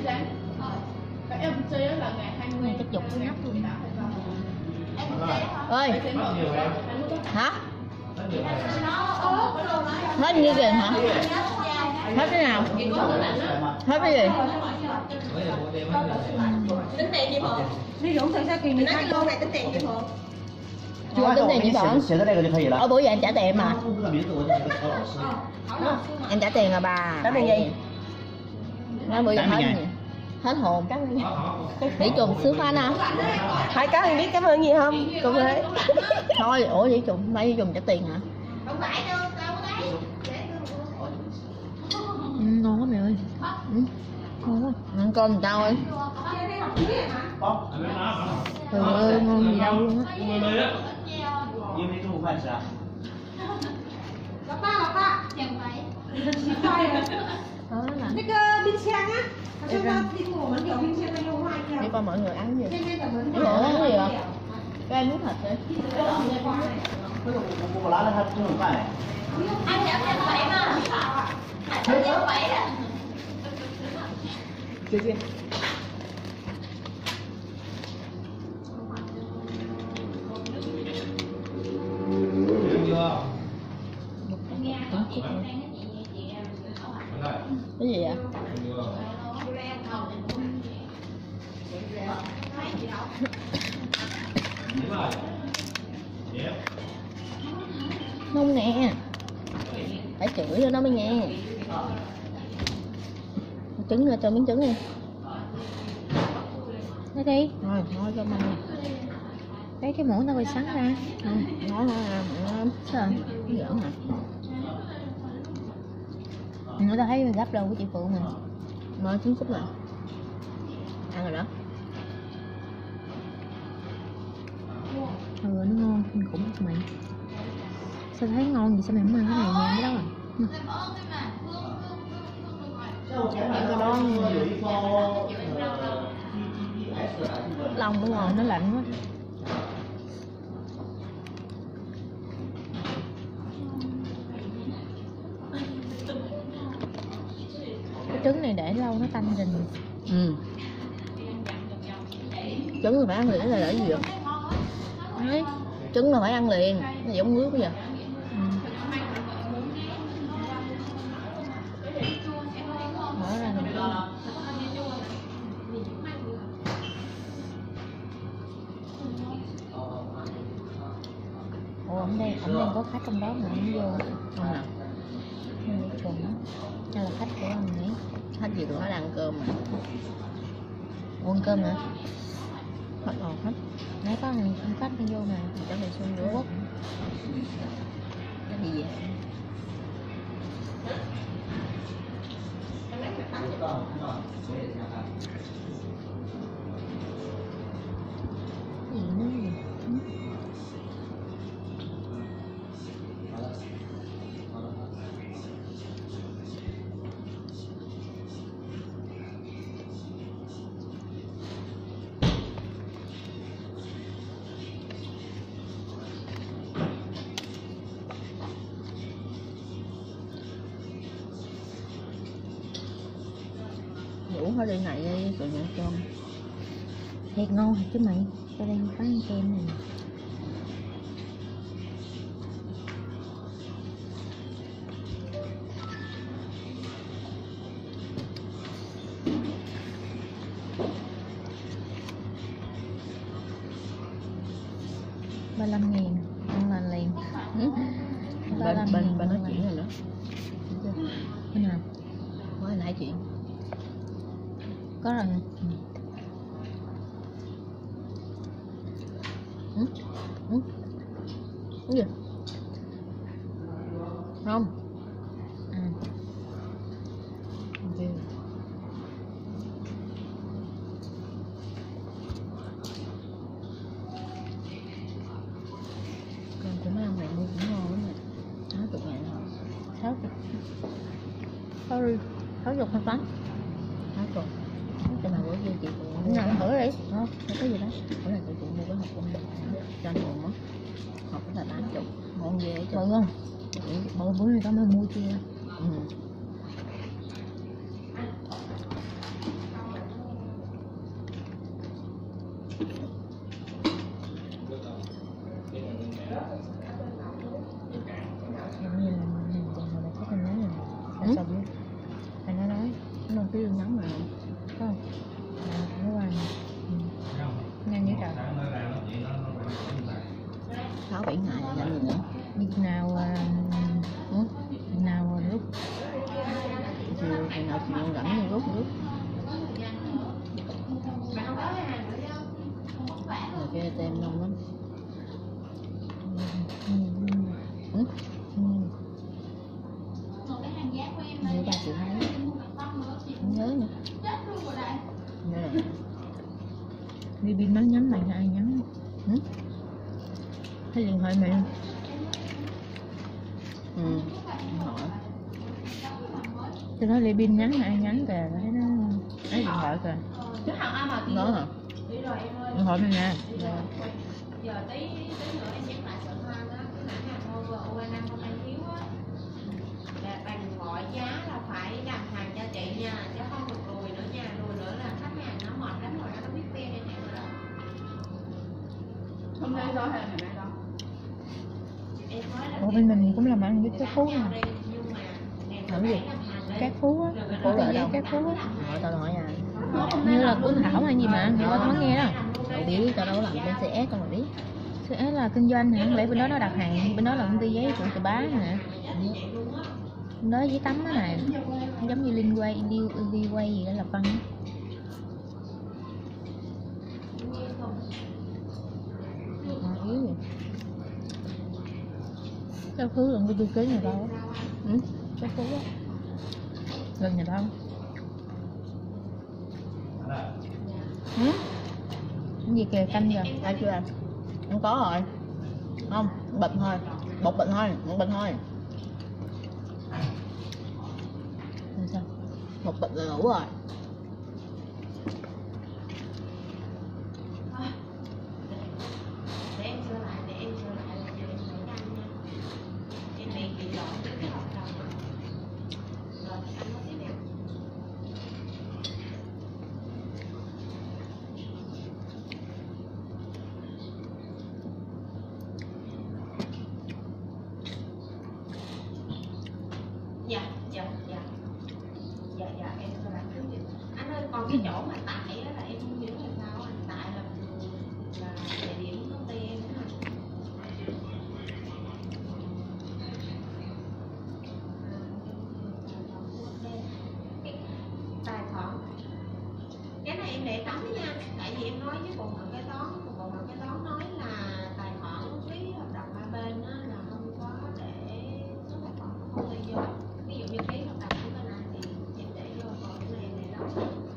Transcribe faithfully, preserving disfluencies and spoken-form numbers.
Này chắc dục cái nắp luôn. Ơi. Hả? Hết như kìa hả? Hết cái nào? Hết cái gì? Tính tiền gì Phượng? Ví dụ thật sao kỳ mình nói cái lô này tính tiền gì Phượng? Chú tính tiền chị Phượng. Ở bữa giờ em trả tiền mà. Em trả tiền à bà. Trả tiền gì? Nói bữa giờ hết gì? Hết hồn các Vĩ Trùng sướng quá nè. Hai cá anh biết cảm ơn gì không? Cũng thế. Thôi, ủa Vĩ Trùng, mấy Vĩ Trùng trả tiền hả? Không phải đâu, tao có thấy. Ừ, ngon quá mẹ ơi. Ừ, ngon quá. Ăn cơm người ta ơi. Trời ơi, ngon gì đâu luôn á. 老大，老大，减肥。那个冰箱啊，好像他听我们有冰箱的用坏掉。 Để coi mọi người ăn gì. 现在怎么？ Mọi người ăn gì vậy? Các em muốn thịt đi. Anh giảm giảm bảy mà. Anh giảm bảy à? Chưa chưa. Cái gì vậy? Không nè. Phải chửi cho nó mới nghe. Trứng rồi, cho miếng trứng đi. Lấy đi. Rồi, nói cho mình. Lấy cái muỗng tao quay sắn ra. Nói là sao rồi? Giỡn hả? Người ta thấy gấp đâu của chị Phượng mình. Mở trứng cút lại. Ăn rồi đó. Ừ, nó ngon, mình cũng bắt mày. Sao thấy ngon gì sao mày không ăn cái này nha, cái đó à. Cái đó lòng nó ngồi nó lạnh quá. Cái trứng này để lâu nó tanh rình. Ừ. Trứng là phải ăn liền là để gì vậy? Đấy. Trứng là phải ăn liền, nó giống nước bây giờ. Ừ. Mở ra mình đi. Ủa ổng đang, ổng đang có khách trong đó mà ổng vô. Không nào? Không đi trùng á. Hay là khách của ông ấy? Khách gì tụi nó đang ăn cơm mà. Ủa ăn cơm hả? Khách ồ khách. Nãy có thằng khách đi vô mà, chẳng bị xuân Trung Quốc. Cái gì vậy? Gì nữa vậy? Ừ. Đủ hết đi này đi rồi nhận cơm. Thiệt ngon thiệt chứ mày. Tao đang bán kem này. ba mươi lăm ngàn ăn là liền. Ừ? Bên bên bên nói chuyện rồi nữa. Bên nào? Mới nãy chuyện. Có rồi nè. Ừ. Ừ. Cái gì? Không. À. Okay. Còn của mấy ông này mua cũng ngon lắm nè. sáu mươi ngàn hả? sáu mươi. Sorry. sáu mươi hai tấn. sáu mươi. Cho mà bữa kia chị Phượng ăn thử đi. Không, không có gì đó. Bữa nay chị Phượng mua cái hộp con cho anh Phượng á. Hộp là tám mươi. Ngon ghê chứ. Bự không? Bự bữa nay tao mới mua chưa. Ừ. cái đường nóng mà có không? Nó qua nghe như trời sáu bảy ngày làm gì nữa đi nào ừ? nào lúc chiều ngày nào chiều rảnh thì rút rút rồi cái tem nông lắm ừ? Ừ. Như ba chị thấy không nhớ nữa nhớ rồi đi pin nó nhắm mày ai nhắm ừ? Thấy điện thoại mày ừ hỏi tôi nói đi pin nhắn ai nhắn kìa thấy nó lấy điện thoại kìa nó hả điện thoại mày nè giờ tí tí nữa em nhắc lại sự hơn á cái mã hàng over over năm không đang thiếu á là bằng mọi giá là phải đặt hàng cho chị nha chứ không được lùi nữa nha lùi nữa là khách hàng nó mệt lắm rồi nó không biết phe đây nè rồi hôm nay đó hay ngày nay đó em nói là ủa bên mình cũng làm ăn với cái phú nè nhưng mà làm gì các phú á Phú phú ở là đâu? các phú á hỏi tao hỏi à như là của Thảo hay gì mà thì có nghe đó đâu biết tao đâu làm bên xê ét con mà biết xê ét là kinh doanh hả? Không lẽ bên đó nó đặt hàng, bên đó là công ty giấy của Từ Bá nè. Bên đó giấy tắm đó này, giống như Linh Quay, Liêu, Liêu Quay gì đó là phân. À, yếu vậy. Cái thứ lần tôi ký nhà đâu? Ừ, cái thứ á. Gần nhà đâu? Ừ? Cái gì kìa canh kìa? ai chưa ăn không có rồi không bịch thôi một bịch thôi một bịch thôi Rồi sao? một bịch là đủ rồi để em sửa lại để em sửa lại là giờ em phải ăn nha em bị bị lộn với cái hợp đồng rồi anh nói tiếp nè dạ dạ dạ dạ dạ em sửa lại trước đi anh ơi còn cái chỗ mà tại á là em không hiểu là sao anh tại là là địa điểm công ty em đó cái tài khoản cái này em để tấm nha tại vì em nói với bộ phận kế toán bộ phận kế toán nói là tài khoản ký hợp đồng ba bên á là không có để số tài khoản của công ty vô ví dụ như ký hợp đồng với bên này thì em để vô còn cái này em để đâu